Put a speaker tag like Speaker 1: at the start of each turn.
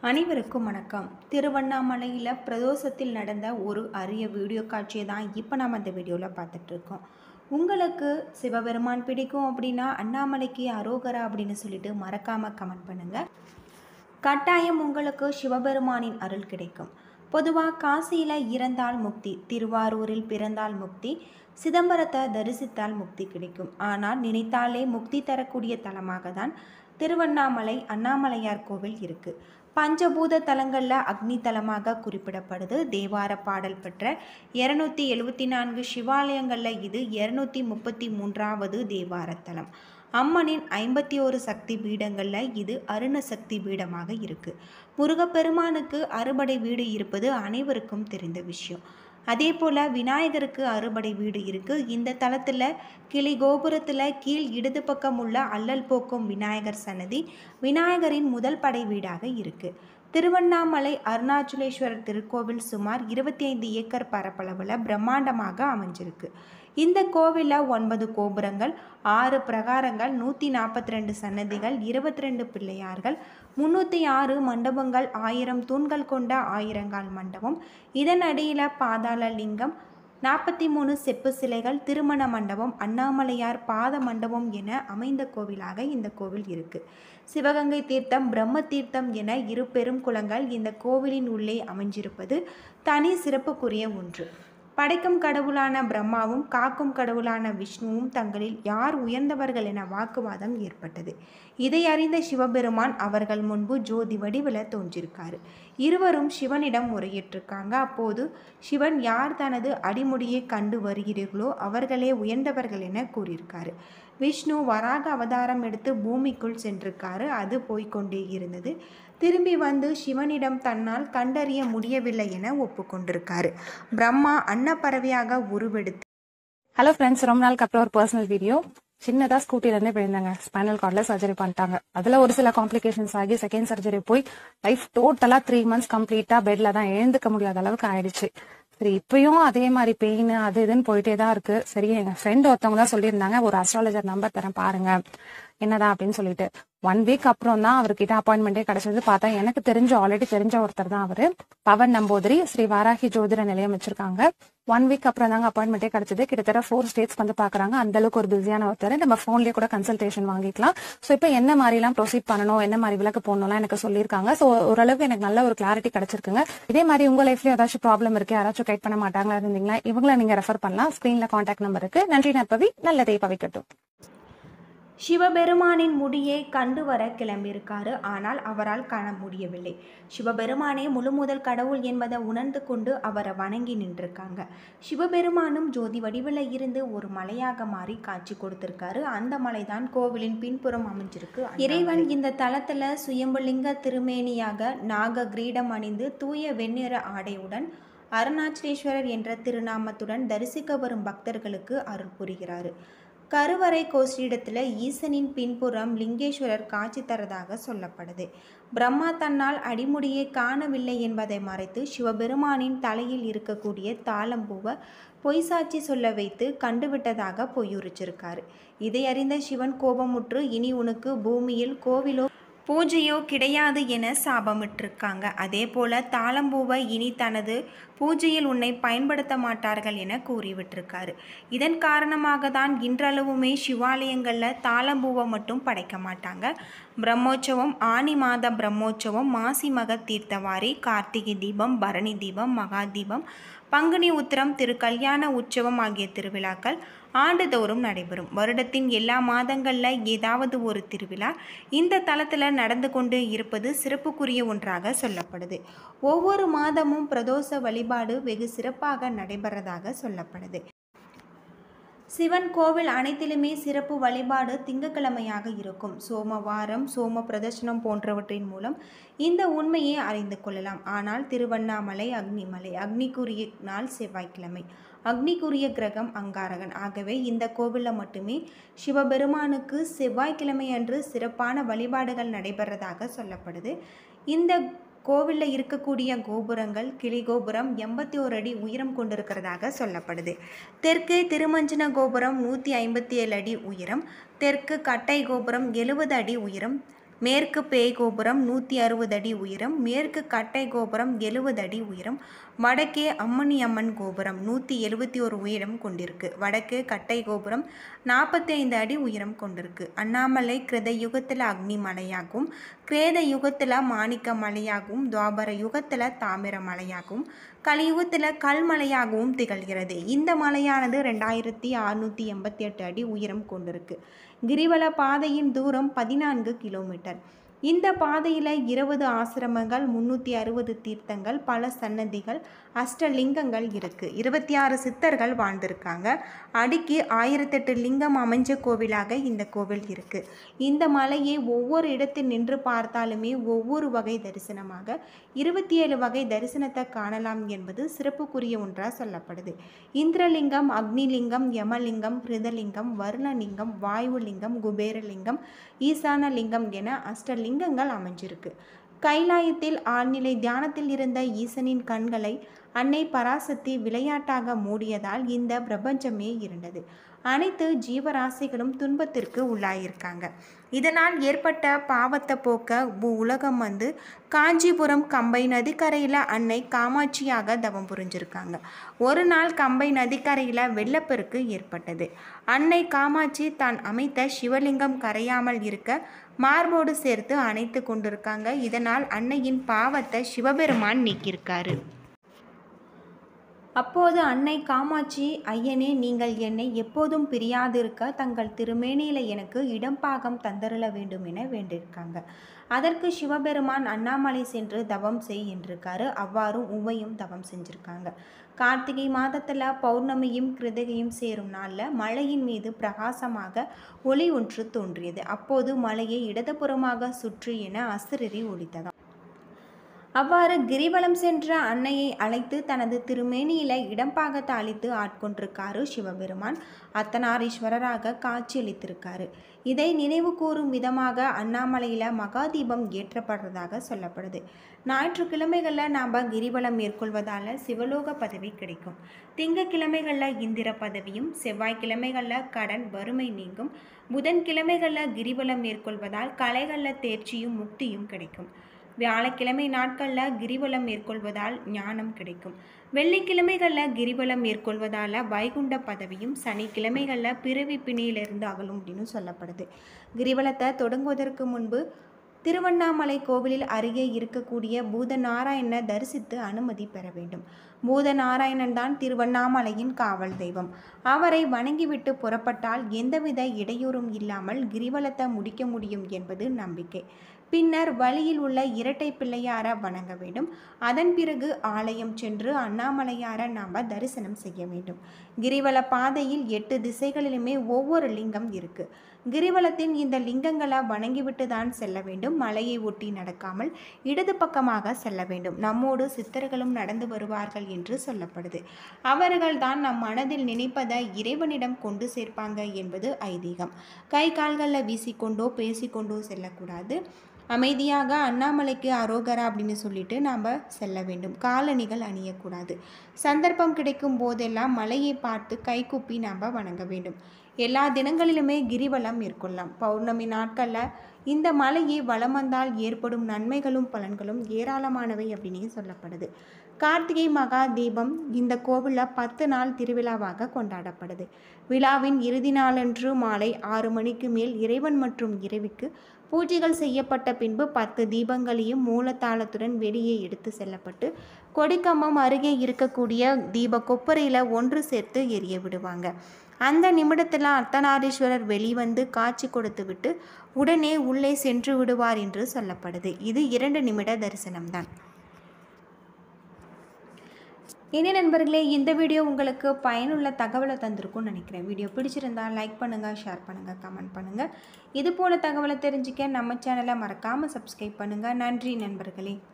Speaker 1: அனைவருக்கும் வணக்கம். திருவண்ணாமலையில் பிரதோஷத்தில் நடந்த ஒரு அரிய வீடியோ காட்சியை தான் இப்போ நம்ம இந்த வீடியோவில் பார்த்துட்ருக்கோம். உங்களுக்கு சிவபெருமான் பிடிக்கும் அப்படின்னா அண்ணாமலைக்கு அரோகரா அப்படின்னு சொல்லிட்டு மறக்காமல் கமெண்ட் பண்ணுங்கள். கட்டாயம் உங்களுக்கு சிவபெருமானின் அருள் கிடைக்கும். பொதுவாக காசியில் இறந்தால் முக்தி, திருவாரூரில் பிறந்தால் முக்தி, சிதம்பரத்தை தரிசித்தால் முக்தி கிடைக்கும். ஆனால் நினைத்தாலே முக்தி தரக்கூடிய தலமாக தான் திருவண்ணாமலை அண்ணாமலையார் கோவில் இருக்குது. பஞ்சபூத தலங்களில் அக்னி தலமாக குறிப்பிடப்படுது. தேவார பாடல் பெற்ற 274 சிவாலயங்களில் இது 233வது தேவார தலம். அம்மனின் 51 சக்தி பீடங்களில் இது அருண சக்தி பீடமாக இருக்குது. முருகப்பெருமானுக்கு அறுபடை வீடு இருப்பது அனைவருக்கும் தெரிந்த விஷயம். அதே போல் விநாயகருக்கு அறுபடை வீடு இருக்குது. இந்த தலத்தில் கிளி கோபுரத்தில் கீழ் இடது பக்கம் உள்ள அல்லல் போக்கும் விநாயகர் சன்னதி விநாயகரின் முதல் படை வீடாக இருக்குது. திருவண்ணாமலை அருணாச்சலேஸ்வரர் திருக்கோவில் சுமார் 25 ஏக்கர் பரப்பளவில் பிரம்மாண்டமாக அமைஞ்சிருக்கு. இந்த கோவிலில் 9 கோபுரங்கள், 6 பிரகாரங்கள், 142 சன்னதிகள், 22 பிள்ளையார்கள், 306 மண்டபங்கள், 1000 தூண்கள் கொண்ட ஆயிரங்கால் மண்டபம், இதன் அடியில் பாதாள லிங்கம், 43 செப்பு சிலைகள், திருமண மண்டபம், அண்ணாமலையார் பாத மண்டபம் என அமைந்த கோவிலாக இந்த கோவில் இருக்குது. சிவகங்கை தீர்த்தம், பிரம்ம தீர்த்தம் என 2 பெரும் குளங்கள் இந்த கோவிலின் உள்ளே அமைஞ்சிருப்பது தனி சிறப்புக்குரிய ஒன்று. படைக்கும் கடவுளான பிரம்மாவும் காக்கும் கடவுளான விஷ்ணுவும் தங்களில் யார் உயர்ந்தவர்கள் என வாக்குவாதம் ஏற்பட்டது. இதை அறிந்த சிவபெருமான் அவர்கள் முன்பு ஜோதி வடிவில் தோன்றியிருக்காரு. இருவரும் சிவனிடம் முறையிட்டிருக்காங்க. அப்போது சிவன் யார் தனது அடிமுடியை கண்டு வருகிறீர்களோ அவர்களே உயர்ந்தவர்கள் என கூறியிருக்காரு. விஷ்ணு வராக அவதாரம் எடுத்து பூமிக்குள் சென்றிருக்காரு. அது போய்கொண்டே இருந்தது. திரும்பி வந்து சிவனிடம் தன்னால் கண்டறிய முடியவில்லை என ஒப்புக்கொண்டிருக்காரு. பிரம்மா அன்னப்பறவையாக உருவெடுத்து
Speaker 2: ஹலோ ஃப்ரெண்ட்ஸ், ரொம்ப நாளுக்கு அப்புறம் ஒரு பர்சனல் வீடியோ. சின்னதாக ஸ்கூட்டிலேருந்தே போயிருந்தாங்க. ஸ்பைனல் கார்டில் சர்ஜரி பண்ணிட்டாங்க. அதில் ஒரு சில காம்ப்ளிகேஷன்ஸ் ஆகி செகண்ட் சர்ஜரி போய் லைஃப் டோட்டலாக 3 months கம்ப்ளீட்டாக பெட்டில் தான் எழுந்துக்க முடியாத அளவுக்கு ஆயிடுச்சு. சரி, இப்பயும் அதே மாதிரி பெயின் அது இதுன்னு போயிட்டே தான் இருக்கு. சரி, எங்கள் ஃப்ரெண்ட் ஒருத்தவங்க தான் சொல்லியிருந்தாங்க, ஒரு அஸ்ட்ராலஜர் நம்பர் தரேன் பாருங்க என்னதான் அப்படின்னு சொல்லிட்டு. 1 week அப்புறம் தான் அவர்கிட்ட அப்பாயின்மெண்டே கிடைச்சது. பார்த்தா எனக்கு ஆல்ரெடி தெரிஞ்ச ஒருத்தர் தான் அவரு. பவன் நம்பூதிரி ஸ்ரீ வாராகி ஜோதிட நிலையம் வச்சிருக்காங்க. 1 week அப்புறம் தாங்க அப்பாயின்மெண்டே கிடைச்சது. கிட்டத்தட்ட 4 states வந்து பாக்குறாங்க. அந்த அளவுக்கு ஒரு பிஸியான ஒருத்தர். நம்ம போன்லயே கூட கன்சல்டேஷன் வாங்கிக்கலாம். ஸோ இப்போ என்ன மாதிரி எல்லாம் ப்ரொசீட் பண்ணணும், என்ன மாதிரி விளக்கு போடணும்லாம் எனக்கு சொல்லியிருக்காங்க. ஸோ ஓரளவுக்கு எனக்கு நல்ல ஒரு கிளாரிட்டி கிடைச்சிருக்குங்க. இதே மாதிரி உங்க லைஃப்லயும் ஏதாச்சும் ப்ராப்ளம் இருக்கு, யாராச்சும் கைட் பண்ண மாட்டாங்களா இருந்தீங்களா, இவங்களை நீங்க ரெஃபர் பண்ணலாம். ஸ்கிரீன்ல கான்டாக்ட் நம்பர் இருக்கு. நன்றி நற்பவி, நல்லதை பவிக்கட்டும்.
Speaker 1: சிவபெருமானின் முடியை கண்டு வர கிளம்பியிருக்காரு. ஆனால் அவரால் காண முடியவில்லை. சிவபெருமானே முழு முதல் கடவுள் என்பதை உணர்ந்து கொண்டு அவரை வணங்கி நின்றிருக்காங்க. சிவபெருமானும் ஜோதி வடிவில் இருந்து ஒரு மலையாக மாறி காட்சி கொடுத்திருக்காரு. அந்த மலைதான் கோவிலின் பின்புறம் அமைஞ்சிருக்கு. இறைவன் இந்த தலத்துல சுயம்புலிங்க திருமேனியாக நாக கிரீடம் அணிந்து தூய வெண்ணிற ஆடையுடன் அருணாச்சலேஸ்வரர் என்ற திருநாமத்துடன் தரிசிக்க வரும் பக்தர்களுக்கு அருள் புரிகிறாரு. கருவறை கோஷ்டிடத்தில் ஈசனின் பின்புறம் லிங்கேஸ்வரர் காட்சி தரதாக சொல்லப்படுது. பிரம்மா தன்னால் அடிமுடியை காணவில்லை என்பதை மறைத்து சிவபெருமானின் தலையில் இருக்கக்கூடிய தாளம்பூவை பொய் சாட்சி சொல்ல வைத்து கண்டுவிட்டதாக பொய்யுரிச்சிருக்காரு. இதை அறிந்த சிவன் கோபமுற்று இனி உனக்கு பூமியில் கோவிலோ பூஜையோ கிடையாது என சாபமிட்டிருக்காங்க. அதே போல தாளம்பூவை இனி தனது பூஜையில் உன்னை பயன்படுத்த மாட்டார்கள் என கூறிவிட்டிருக்காரு. இதன் காரணமாக தான் இன்றளவுமே சிவாலயங்களில் தாளம்பூவை மட்டும் படைக்க மாட்டாங்க. பிரம்மோற்சவம், ஆனி மாத பிரம்மோற்சவம், மாசி மக தீர்த்தவாரி, கார்த்திகை தீபம், பரணி தீபம், மகா தீபம், பங்குனி உத்திரம், திரு கல்யாண உற்சவம் ஆகிய திருவிழாக்கள் ஆண்டுதோறும் நடைபெறும். வருடத்தின் எல்லா மாதங்களில் ஏதாவது ஒரு திருவிழா இந்த தலத்தில் நடந்து கொண்டு இருப்பது சிறப்புக்குரிய ஒன்றாக சொல்லப்படுது. ஒவ்வொரு மாதமும் பிரதோஷ வழிபாடு வெகு சிறப்பாக நடைபெறதாக சொல்லப்படுது. சிவன் கோவில் அனைத்திலுமே சிறப்பு வழிபாடு திங்கட்கிழமையாக இருக்கும். சோமவாரம், சோம பிரதர்சனம் போன்றவற்றின் மூலம் இந்த உண்மையை அறிந்து கொள்ளலாம். ஆனால் திருவண்ணாமலை அக்னிமலை, அக்னிக்குரிய நாள் செவ்வாய்க்கிழமை, அக்னிக்குரிய கிரகம் அங்காரகன். ஆகவே இந்த கோவிலில் மட்டுமே சிவபெருமானுக்கு செவ்வாய்க்கிழமை அன்று சிறப்பான வழிபாடுகள் நடைபெறதாக சொல்லப்படுது. இந்த கோவிலில் இருக்கக்கூடிய கோபுரங்கள் கிளி கோபுரம் 81 அடி உயரம் கொண்டிருக்கிறதாக சொல்லப்படுது. தெற்கே திருமஞ்சன கோபுரம் 157 அடி உயரம், தெற்கு கட்டை கோபுரம் 70 அடி உயரம், மேற்கு பேய் கோபுரம் 160 அடி உயரம், மேற்கு கட்டை கோபுரம் 70 அடி உயரம், வடக்கே அம்மணி அம்மன் கோபுரம் 171 உயரம் கொண்டிருக்கு. வடக்கு கட்டை கோபுரம் 45 அடி உயரம் கொண்டிருக்கு. அண்ணாமலை கிருத யுகத்தில் அக்னி மலையாகவும், கிரேத யுகத்தில் மாணிக்க மலையாகவும், துவாபர யுகத்தில் தாமிர மலையாகவும், கலியுகத்தில் கல்மலையாகவும் திகழ்கிறது. இந்த மலையானது 2688 அடி உயரம் கொண்டிருக்கு. கிரிவல பாதையின் தூரம் 14 கிலோமீட்டர். இந்த பாதையில் 20 ஆசிரமங்கள், 360 தீர்த்தங்கள், பல சன்னதிகள், அஷ்டலிங்கங்கள் இருக்குது. 26 சித்தர்கள் வாழ்ந்திருக்காங்க. அடிக்கு 1008 லிங்கம் அமைஞ்ச கோவிலாக இந்த கோவில் இருக்குது. இந்த மலையை ஒவ்வொரு இடத்தில் நின்று பார்த்தாலுமே ஒவ்வொரு வகை தரிசனமாக 27 வகை தரிசனத்தை காணலாம் என்பது சிறப்புக்குரிய ஒன்றாக சொல்லப்படுது. இந்திரலிங்கம், அக்னிலிங்கம், யமலிங்கம், ஹிருதலிங்கம், வருணலிங்கம், வாயுலிங்கம், குபேரலிங்கம், ஈசானலிங்கம் என அஷ்டலிங்கங்கள் அமைஞ்சிருக்கு. கைலாயத்தில் ஆழ்நிலை தியானத்தில் இருந்த ஈசனின் கண்களை அன்னை பராசக்தி விளையாட்டாக மூடியதால் இந்த பிரபஞ்சமே இருண்டது. அனைத்து ஜீவராசிகளும் துன்பத்திற்கு உள்ளாயிருக்காங்க. இதனால் ஏற்பட்ட பாவத்தை போக்க உலகம் வந்து காஞ்சிபுரம் கம்பை நதிக்கரையில் அன்னை காமாட்சியாக தவம் புரிஞ்சிருக்காங்க. ஒரு நாள் கம்பை நதிக்கரையில் வெள்ளப்பெருக்கு ஏற்பட்டது. அன்னை காமாட்சி தான் அமைத்த சிவலிங்கம் கரையாமல் இருக்க மார்போடு சேர்த்து அணைத்து கொண்டிருக்காங்க. இதனால் அன்னையின் பாவத்தை சிவபெருமான் நீக்கியிருக்காரு. அப்போது அன்னை காமாட்சி, ஐயனே, நீங்கள் என்னை எப்போதும் பிரியாதிருக்க தங்கள் திருமேனியில் எனக்கு இடம்பாகம் தந்தருள வேண்டும் என வேண்டியிருக்காங்க. அதற்கு சிவபெருமான் அண்ணாமலை சென்று தவம் செய் என்றிருக்காரு. அவ்வாறு உமையும் தவம் செஞ்சுருக்காங்க. கார்த்திகை மாதத்தில் பௌர்ணமியும் கிருத்திகையும் சேரும் நாளில் மலையின் மீது பிரகாசமாக ஒளி ஒன்று தோன்றியது. அப்போது மலையை இடதுபுறமாக சுற்றி என அசுரரி ஒலித்ததாம். அவ்வாறு கிரிவலம் சென்ற அன்னையை அழைத்து தனது திருமேனியில இடம்பாகத்தை அளித்து ஆட்கொண்டிருக்காரு சிவபெருமான். அர்த்தநாரீஸ்வரராக காட்சியளித்திருக்காரு. இதை நினைவு கூறும் விதமாக அண்ணாமலையில் மகாதீபம் ஏற்றப்படுறதாக சொல்லப்படுது. ஞாயிற்றுக்கிழமைகளில் நாம் கிரிவலம் மேற்கொள்வதால் சிவலோக பதவி கிடைக்கும். திங்கக்கிழமைகளில் இந்திர பதவியும், செவ்வாய்க்கிழமைகளில் கடன் வறுமை நீங்கும், புதன்கிழமைகளில் கிரிவலம் மேற்கொள்வதால் கலைகளில் தேர்ச்சியும் முக்தியும் கிடைக்கும். வியாழக்கிழமை நாட்களில் கிரிவலம் மேற்கொள்வதால் ஞானம் கிடைக்கும். வெள்ளிக்கிழமைகளில் கிரிவலம் மேற்கொள்வதால் வைகுண்ட பதவியும், சனிக்கிழமைகளில் பிறவி பிணியிலிருந்து அகலும் அப்படின்னு சொல்லப்படுது. கிரிவலத்தை தொடங்குவதற்கு முன்பு திருவண்ணாமலை கோவிலில் அருகே இருக்கக்கூடிய பூதநாராயணனை தரிசித்து அனுமதி பெற வேண்டும். பூதநாராயணன் தான் திருவண்ணாமலையின் காவல் தெய்வம். அவரை வணங்கிவிட்டு புறப்பட்டால் எந்தவித இடையூறும் இல்லாமல் கிரிவலத்தை முடிக்க முடியும் என்பது நம்பிக்கை. பின்னர் வழியில் உள்ள இரட்டை பிள்ளையாரை வணங்க வேண்டும். அதன் பிறகு ஆலயம் சென்று அண்ணாமலையாரை நாம் தரிசனம் செய்ய வேண்டும். கிரிவல பாதையில் 8 திசைகளிலுமே ஒவ்வொரு லிங்கம் இருக்கு. கிரிவலத்தின் இந்த லிங்கங்களை வணங்கிவிட்டு தான் செல்ல வேண்டும். மலையை ஒட்டி நடக்காமல் இடது பக்கமாக செல்ல வேண்டும். நம்மோடு சித்தர்களும் நடந்து வருவார்கள் என்று சொல்லப்படுது. அவர்கள் தான் நம் மனதில் நினைப்பதை இறைவனிடம் கொண்டு சேர்ப்பாங்க என்பது ஐதீகம். கை கால்களில் வீசிக்கொண்டோ பேசிக்கொண்டோ செல்லக்கூடாது. அமைதியாக அண்ணாமலைக்கு அரோகரா அப்படின்னு சொல்லிட்டு நாம் செல்ல வேண்டும். காலணிகள் அணியக்கூடாது. சந்தர்ப்பம் கிடைக்கும் போதெல்லாம் மலையை பார்த்து கைகூப்பி நாம் வணங்க வேண்டும். எல்லா தினங்களிலுமே கிரிவலம் மேற்கொள்ளலாம். பௌர்ணமி நாட்களில் இந்த மலையை வலம் வந்தால் ஏற்படும் நன்மைகளும் பலன்களும் ஏராளமானவை அப்படின்னு சொல்லப்படுது. கார்த்திகை மகா தீபம் இந்த கோவிலில் 10 நாள் திருவிழாவாக கொண்டாடப்படுது. விழாவின் இறுதி நாளன்று மாலை 6 மணிக்கு மேல் இறைவன் மற்றும் இறைவிக்கு பூஜைகள் செய்யப்பட்ட பின்பு 10 தீபங்களையும் மூலத்தாளத்துடன் வெளியே எடுத்து செல்லப்பட்டு கொடிக்கம்பம் அருகே இருக்கக்கூடிய தீப கொப்பரையில் ஒன்று சேர்த்து எரிய விடுவாங்க. அந்த நிமிடத்தில் அர்த்தநாரீஸ்வரர் வெளிவந்து காட்சி கொடுத்து விட்டு உடனே உள்ளே சென்று விடுவார் என்று சொல்லப்படுது. இது 2 நிமிட தரிசனம்தான். இனி நண்பர்களே, இந்த வீடியோ உங்களுக்கு பயனுள்ள தகவலை தந்திருக்கும்னு நினைக்கிறேன். வீடியோ பிடிச்சிருந்தால் லைக் பண்ணுங்கள், ஷேர் பண்ணுங்கள், கமெண்ட் பண்ணுங்கள். இது போல தகவலை தெரிஞ்சுக்க நம்ம சேனலை மறக்காமல் சப்ஸ்கிரைப் பண்ணுங்கள். நன்றி நண்பர்களே.